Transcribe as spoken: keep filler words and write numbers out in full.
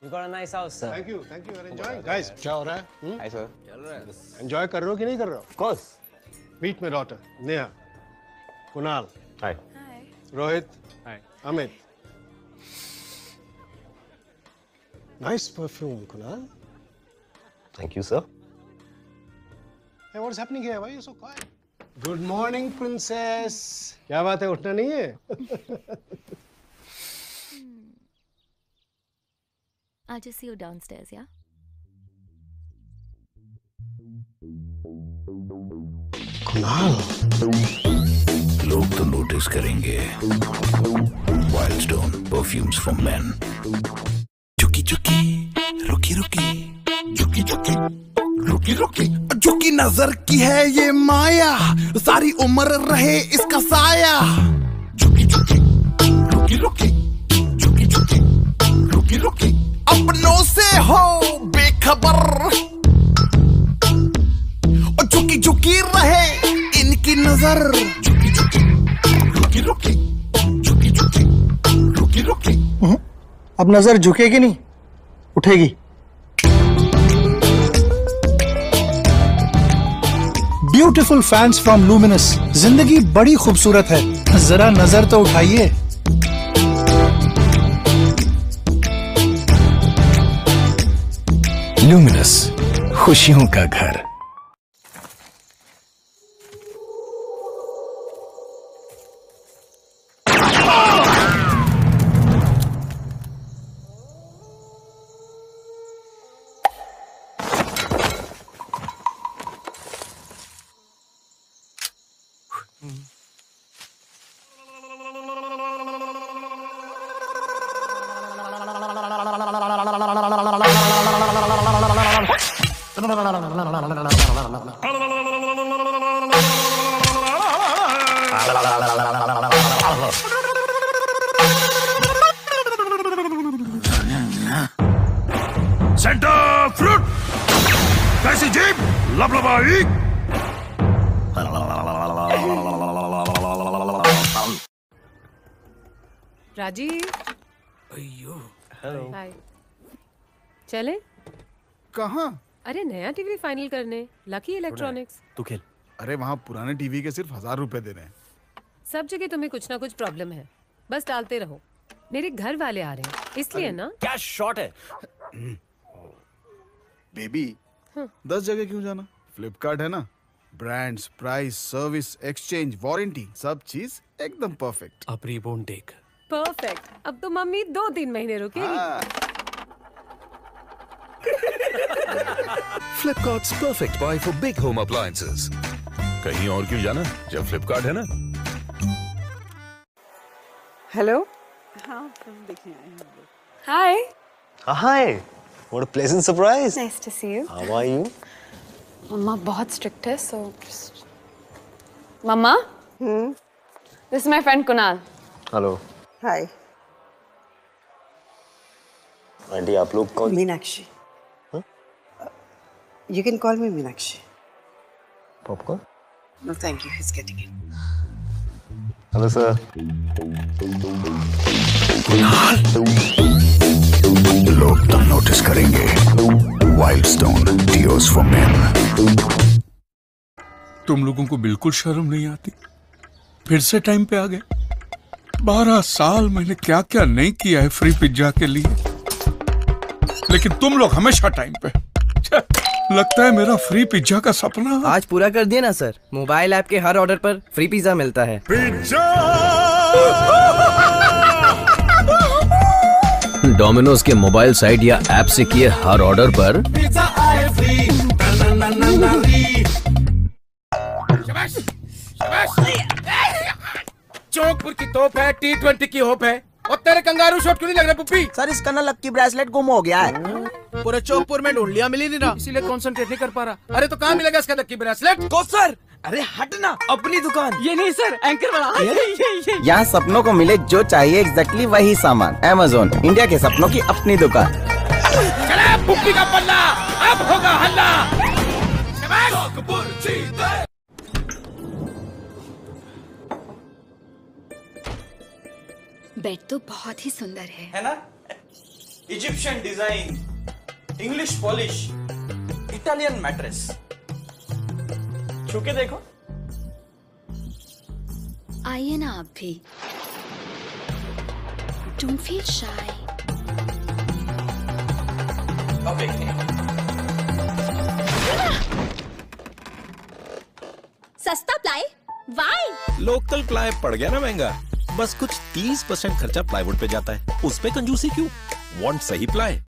You got a nice house, sir. Thank you, thank you. You're enjoying, guys. क्या हो रहा है? Hmm? Hi, sir. Enjoy कर रहे हो कि नहीं कर रहे हो? Of course. Meet my daughter, Neha. Kunal. Hi. Hi. Rohit. Hi. Amit. Nice perfume, Kunal. Thank you, sir. Hey, what's happening here? Why are you so quiet? Good morning, princess. क्या बात है? उठना नहीं है? I'll just see you downstairs, yeah? Kunal. लोग तो notice करेंगे. Wildstone perfumes from men. चुकी चुकी, रुकी रुकी, चुकी चुकी, रुकी रुकी. झुकी नजर की है ये माया, सारी उम्र रहे इसका साया. झुकी झुकी, रुकी रुकी, झुकी झुकी, रुकी रुकी. अपनों से हो बेखबर, और झुकी झुकी रहे इनकी नजर. झुकी झुकी, रुकी रुकी, झुकी झुकी, रुकी रुकी. अब नजर झुकेगी नहीं, उठेगी. Beautiful fans from Luminous. जिंदगी बड़ी खूबसूरत है, जरा नजर तो उठाइए. लुमिनस, खुशियों का घर. सेंटर फ्रूट कैसी जीप लबलबाई. राजीव. अयो. हाय. चले? कहाँ? अरे नया टीवी फाइनल करने लकी इलेक्ट्रॉनिक्स. तू खेल. अरे वहाँ पुराने टीवी के सिर्फ हजार रुपए दे रहे हैं. सब जगह तुम्हें कुछ ना कुछ प्रॉब्लम है, बस टालते रहो. मेरे घर वाले आ रहे हैं इसलिए ना. क्या शॉट है? बेबी, दस जगह क्यों जाना? फ्लिपकार्ट है ना. Brands, price, service, exchange, warranty, सब चीज एकदम परफेक्ट. अब रिबोन टेक. परफेक्ट. अब तो मम्मी दो तीन महीने रुकेगी. Flipkart's perfect buy for big home appliances. कहीं और क्यों जाना जब फ्लिपकार्ट है ना. हेलो. हाँ, फिल्म देखने आए हैं. हाय. Hi. What a pleasant surprise. Nice to see you. How are you? मम्मा बहुत स्ट्रिक्ट है, so just. मम्मा. Hmm. This is my friend Kunal. Hello. Hi. Aunty आप लोग कौन? Meenakshi. You can call me Meenakshi. Popcorn? No, thank you. He's getting it. Hello, sir. लोग तो notice करेंगे. Wildstone Tears for Men. तुम लोगों को बिल्कुल शर्म नहीं आती? फिर से टाइम पे आ गए. बारह साल मैंने क्या क्या नहीं किया है फ्री पिज्जा के लिए, लेकिन तुम लोग हमेशा टाइम पे. लगता है मेरा फ्री पिज्जा का सपना आज पूरा कर दिया ना सर. मोबाइल ऐप के हर ऑर्डर पर फ्री पिज्जा मिलता है. पिज्जा. डोमिनोज के मोबाइल साइट या ऐप से किए हर ऑर्डर पर पिज्जा आए फ्री. शाबाश, शाबाश. चौकपुर की तोप है, टी ट्वेंटी की होप है. और तेरे कंगारू शॉट क्यों नहीं लग रहा पुप्पी? सर इसका ना लक्की ब्रेसलेट गुम हो गया है. पूरे चौकपुर में ढूंढ लिया, मिल ही नहीं रहा, इसीलिए कंसंट्रेट नहीं कर पा रहा. अरे तो कहाँ मिलेगा इसका लक्की ब्रेसलेट? को सर. अरे हटना, अपनी दुकान. ये नहीं सर, एंकर वाला. यहाँ सपनों को मिले जो चाहिए एग्जैक्टली वही सामान. अमेज़न, इंडिया के सपनों की अपनी दुकान. चला पुप्पी का पल्ला, अब होगा हल्ला. चौकपुर जीते. बेड तो बहुत ही सुंदर है, है ना? Egyptian design, English polish, Italian mattress. छू के देखो। आइए ना आप भी। Don't feel shy. ओके। सस्ता प्लाई? Why? लोकल प्लाई पड़ गया ना महंगा, बस कुछ तीस परसेंट खर्चा प्लाईवुड पे जाता है, उस पे कंजूसी क्यों? वांट सही प्लाई।